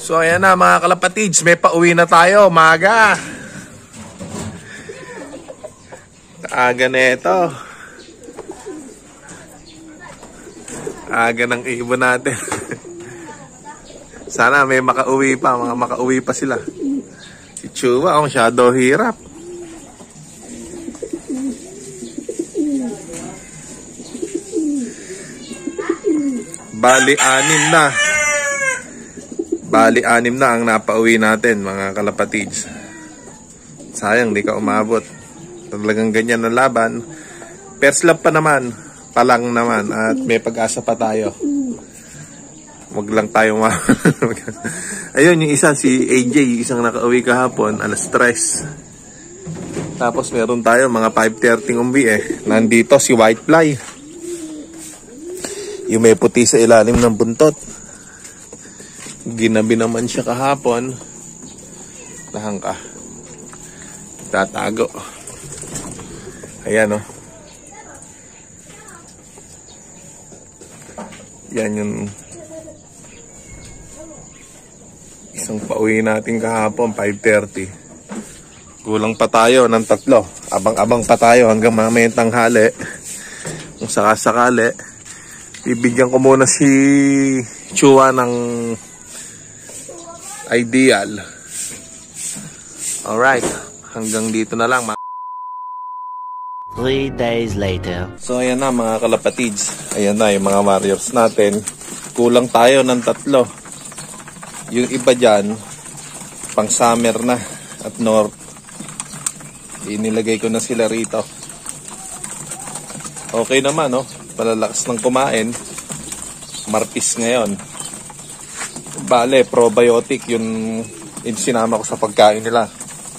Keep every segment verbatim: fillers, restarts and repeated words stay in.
So ayan na mga kalapatids, may pauwi na tayo, maga. Aga na ito. Aga ng ibon natin. Sana may makauwi pa, mga makauwi pa sila. Si Chua, oh, masyado hirap. Bali anim na. Bali anim na ang napauwi natin mga kalapatids. Sayang di ka umabot. Talagang ganyan ang laban. First lap pa naman. Palang naman. At may pag-asa pa tayo. Wag lang tayo ma... Ayun yung isa si A J. Isang nakauwi kahapon. alas tres. Tapos meron tayo mga five thirty umbi eh. Nandito si Whitefly. Yung may puti sa ilalim ng buntot. Ginabi naman siya kahapon. Tahang ka. Tatago. Ayan o. Oh. Yan yung isang pauwi natin kahapon, five thirty. Kulang pa tayo ng tatlo. Abang-abang pa tayo hanggang mamayang tanghali. Kung sakasakali, bibigyan ko muna si Chua ng ideal. Alright, hanggang dito na lang. Three days later. So ayan na mga kalapatids. Ayan na yung mga warriors natin. Kulang tayo ng tatlo. Yung iba dyan, pang summer na at north. Inilagay ko na sila rito. Okay naman, no? Palalakas ng kumain. Martis ngayon. Bale, probiotic yung, yung sinama ko sa pagkain nila.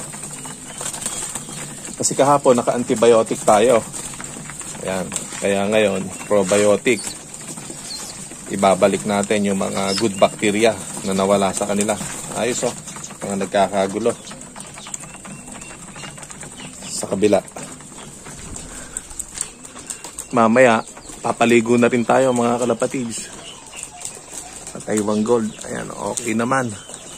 Kasi kahapon naka-antibiotic tayo. Ayan. Kaya ngayon, probiotic. Ibabalik natin yung mga good bacteria na nawala sa kanila. Ayos oh. Mga nagkakagulo. Sa kabila. Mamaya, papaligo na rin tayo mga kalapatids. Sa Taiwan Gold. Ayan, okay naman.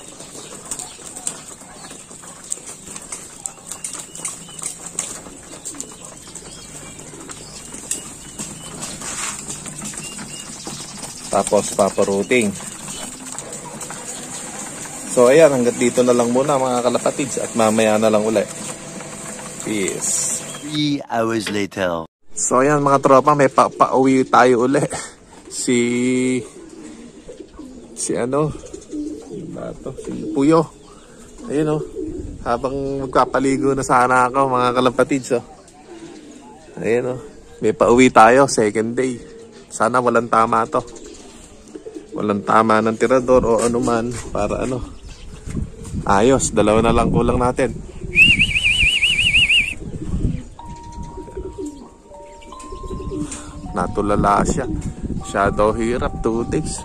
Tapos paparuting. So ayan, hanggat dito na lang muna mga kalapatids. At mamaya na lang uli. Peace. Three hours later. So ayan mga tropa, may pa pauwi tayo uli. Si Si ano Bato, si Puyo. Ayun oh. Habang magpapaligo na sana ako mga kalapatids oh. Ayun oh. May pauwi tayo, second day. Sana walang tama to. Walang tama ng tirador o ano man. Para ano, ayos, dalawa na lang kulang natin. Natulala siya. Shadow hirap, two days.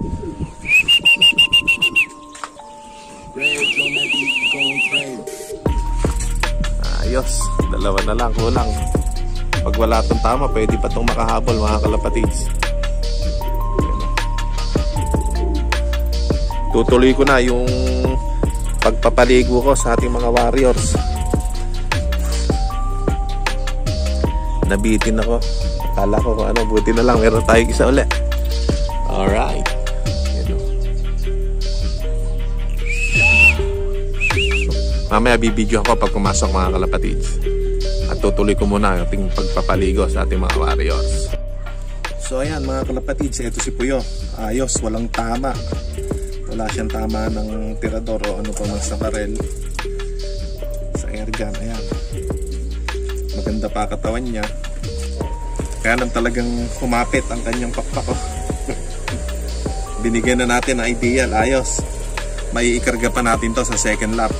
Ayos, dalawa na lang kulang. Pag wala itong tama, pwede pa itong makahabol mga kalapatids. Tutuloy ko na yung pagpapaligo ko sa ating mga warriors. Nabitin ako. Kala ko kung ano, buti na lang meron tayong isa ulit. Alright. Mamaya bibidyo ako pag pumasok mga kalapatids. At tutuloy ko muna ang ating pagpapaligo sa ating mga warriors. So ayan mga kalapatids, ito si Puyo. Ayos, walang tama. Wala siyang tama ng tirador o ano pa man sa barel. Sa airgun, ayan. Maganda pa katawan niya. Kaya lang talagang humapit ang kanyang pakpak. Binigyan na natin ng ideal, ayos. May ikarga pa natin to sa second lap.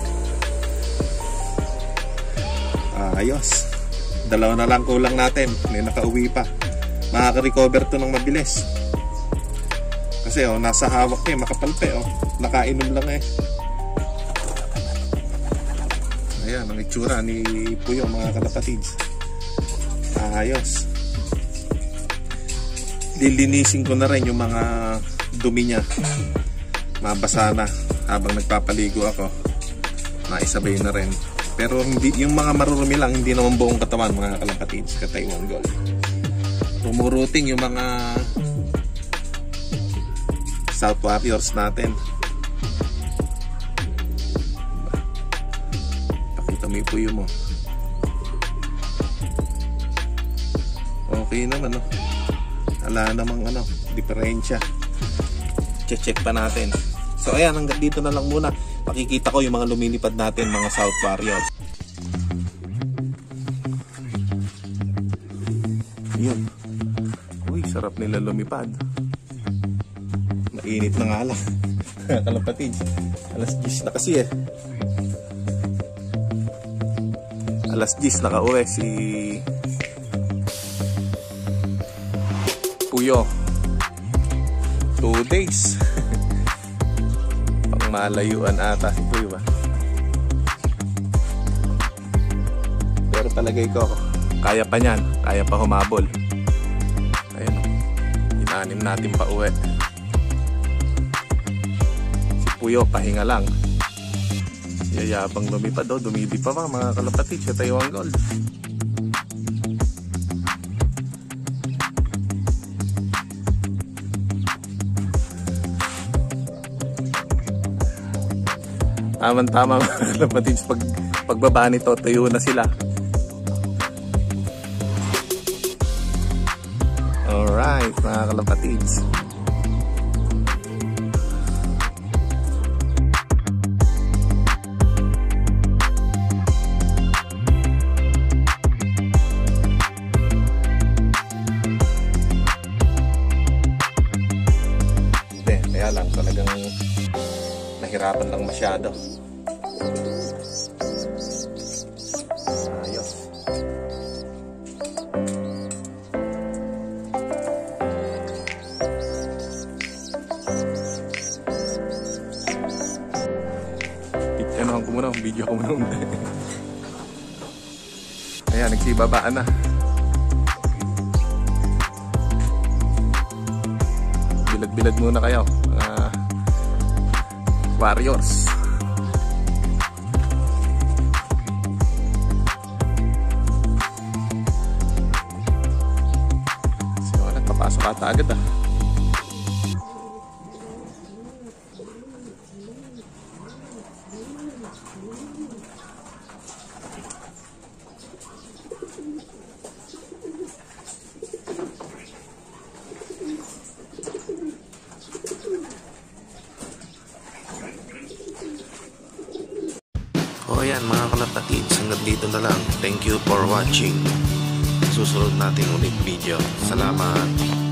Ayos. Dalawa na lang kulang natin. May nakauwi pa. Makaka-recover to ng mabilis. Kasi oh, nasa hawak niya, makapalpe oh. Nakainom lang eh. Ayan, ang itsura ni Puyo mga kalapatids. Ayos. Lilinisin ko na rin yung mga dumi niya. mabasa na habang nagpapaligo ako. Naisabay na rin. Pero hindi, yung mga marurumi lang, hindi naman buong katawan mga kalapatids, ka Taiwan Gold. Tumuruting yung mga South Warriors natin. Pakita mo yung puyo mo. Okay naman, no? Wala namang ano, diferensya. Check pa natin. So ayan, hanggang dito na lang muna. Pakikita ko yung mga lumilipad natin, mga South Warriors. Yun. Uy, sarap nila lumipad. Mainit na nga lang. Kalapatids, alas diyes na kasi eh. Alas diyes nakauwi si Puyo. Two days. Pang malayuan ata si Puyo ba? Pero palagay ko, kaya pa niyan. Kaya pa humabol. Ayun o. Inanim natin pa uwi. Si Puyo, pahinga lang. Yayabang lumipad o. Dumidi pa ba mga kalapatid sa Taiwan Gold. Tama-tama mga kalapatids, pag, pagbaba nito, tayo na sila. Alright mga kalapatids. Hindi, kaya lang talagang nahirapan lang masyado. Ayos. Ano ko muna, video ko muna. Ayan, nagsibabaan na. Bilad-bilad muna kayo, uh, Warriors. So, nagpapasok ata agad ah. O yan mga kalapatids, hanggang dito na lang. Thank you for watching. Susunod natin ulit video. Salamat.